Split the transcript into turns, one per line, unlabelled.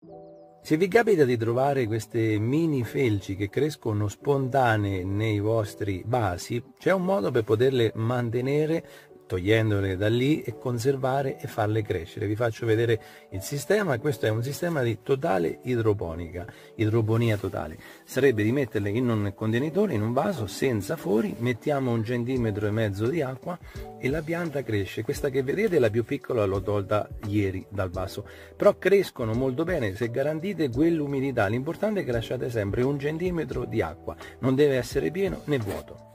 Se vi capita di trovare queste mini felci che crescono spontanee nei vostri vasi, c'è un modo per poterle mantenere togliendole da lì e conservare e farle crescere. Vi faccio vedere il sistema. Questo è un sistema di totale idroponia totale. Sarebbe di metterle in un contenitore, in un vaso senza fori, mettiamo 1,5 cm di acqua e la pianta cresce. Questa che vedete è la più piccola, l'ho tolta ieri dal vaso, però crescono molto bene se garantite quell'umidità. L'importante è che lasciate sempre 1 centimetro di acqua, non deve essere pieno né vuoto.